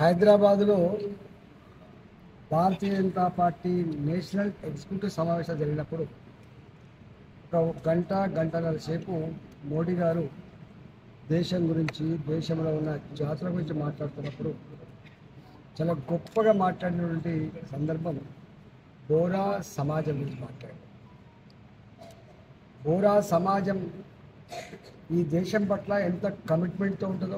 హైదరాబాదులో Bharatiya Janata party national executive సమావేశం జరిగినప్పుడు ఒక గంటన్నర సేపు మోడీ గారు దేశం గురించి, దేశంలో ఉన్న జాతుల గురించి మాట్లాడుతున్నప్పుడు చాలా గొప్పగా మాట్లాడినటువంటి సందర్భం బోరా సమాజం గురించి మాట్లాడారు. బోరా సమాజం ఈ దేశం పట్ల ఎంత కమిట్మెంట్తో ఉంటుందో,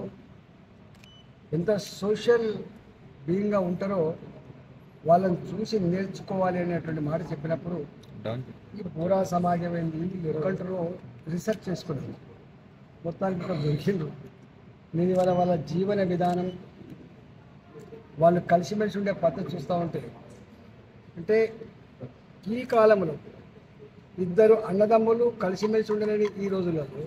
ఎంత సోషల్ బీయింగ్గా ఉంటారో వాళ్ళని చూసి నేర్చుకోవాలి అనేటువంటి మాట చెప్పినప్పుడు ఈ బోరా సమాజం ఏంటి, ఎక్కడంటారో రీసెర్చ్ చేసుకున్నాను. మొత్తానికి ఇక్కడ దొరికిండ్రు. నేను ఇవాళ వాళ్ళ జీవన విధానం, వాళ్ళు కలిసిమెలిసి ఉండే పద్ధతి చూస్తూ ఉంటే, అంటే ఈ కాలంలో ఇద్దరు అన్నదమ్ములు కలిసిమెలిసి ఉండలేని ఈ రోజులలో,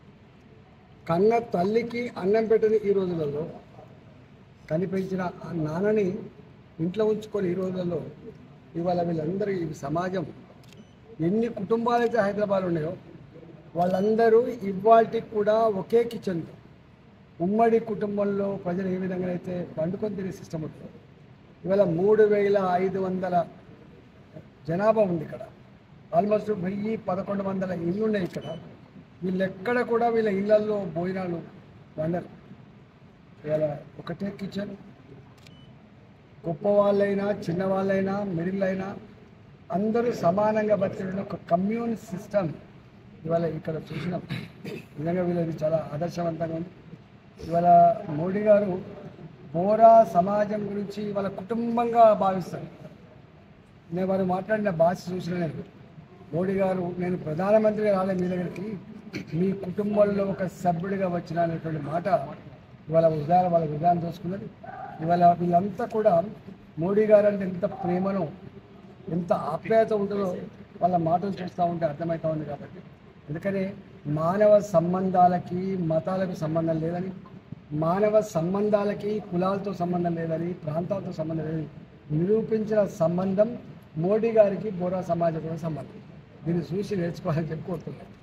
కన్న తల్లికి అన్నం పెట్టని ఈ రోజులలో, కనిపించిన ఆ నాన్నని ఇంట్లో ఉంచుకొని ఈ రోజులలో ఇవాళ వీళ్ళందరూ ఈ సమాజం ఎన్ని కుటుంబాలైతే హైదరాబాద్ ఉన్నాయో వాళ్ళందరూ ఇవాళకి కూడా ఒకే కిచెన్, ఉమ్మడి కుటుంబంలో ప్రజలు ఏ విధంగా అయితే వండుకొని తినే సిస్టమ్ ఉంటుంది. ఇవాళ 3500 జనాభా ఉంది ఇక్కడ. ఆల్మోస్ట్ 1100 ఇళ్ళు ఉన్నాయి ఇక్కడ. వీళ్ళెక్కడ కూడా వీళ్ళ ఇళ్లలో భోజనాలు వండరు. ఇవాళ ఒకటే కిచెన్. గొప్ప వాళ్ళైనా, చిన్నవాళ్ళైనా, మిడిల్ అయినా అందరూ సమానంగా బతికే ఒక కమ్యూన్ సిస్టమ్ ఇవాళ ఇక్కడ చూసినాం. నిజంగా వీళ్ళది చాలా ఆదర్శవంతంగా ఉంది. ఇవాళ మోడీ గారు బోరా సమాజం గురించి వాళ్ళ కుటుంబంగా భావిస్తారు. నేను వారు మాట్లాడిన భాష చూసిన నేను, మోడీ గారు నేను ప్రధానమంత్రిగా రాలే మీ దగ్గరికి, మీ కుటుంబంలో ఒక సభ్యుడిగా వచ్చిన అనేటువంటి మాట ఇవాళ వాళ్ళ విధానం చూసుకున్నది. ఇవాళ వీళ్ళంతా కూడా మోడీ గారు అంటే ఎంత ప్రేమను, ఎంత ఆప్యాయత ఉంటుందో వాళ్ళ మాటలు చూస్తూ ఉంటే అర్థమవుతూ ఉంది. కాబట్టి అందుకనే మానవ సంబంధాలకి మతాలకు సంబంధం లేదని, మానవ సంబంధాలకి కులాలతో సంబంధం లేదని, ప్రాంతాలతో సంబంధం లేదని నిరూపించిన సంబంధం మోడీ గారికి బోరా సమాజంతో సంబంధం. దీన్ని చూసి నేర్చుకోవాలని చెప్పి కోరుతున్నాను.